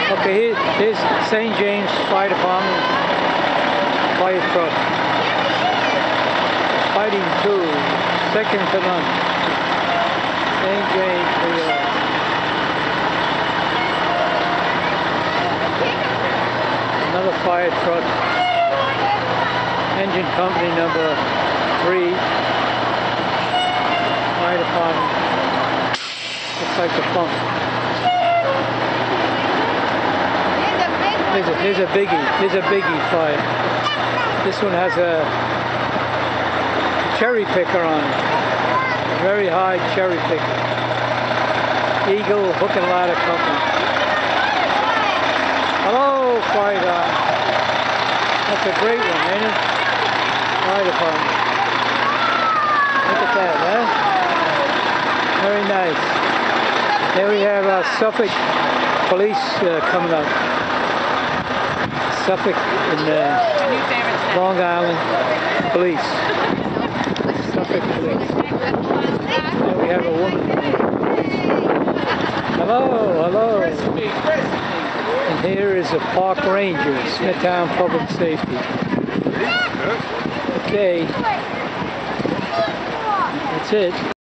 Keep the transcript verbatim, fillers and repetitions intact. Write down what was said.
Okay, here, here's Saint James Fire Department fire truck. Fighting two, second to none. Saint James, New York. Another fire truck. Engine company number three. Fire department. Looks like the pump. Here's a, here's a biggie. Here's a biggie fire. This one has a cherry picker on it. Very high cherry picker. Eagle Hook and Ladder Company. Hello, fire guy. That's a great one, ain't it? Fire department. Look at that, huh? Very nice. Here we have uh, Suffolk police uh, coming up. Suffolk in uh, Long Island police. Suffolk police. There we have a woman. Hello, hello. And here is a park ranger, Smithtown Public Safety. Okay. That's it.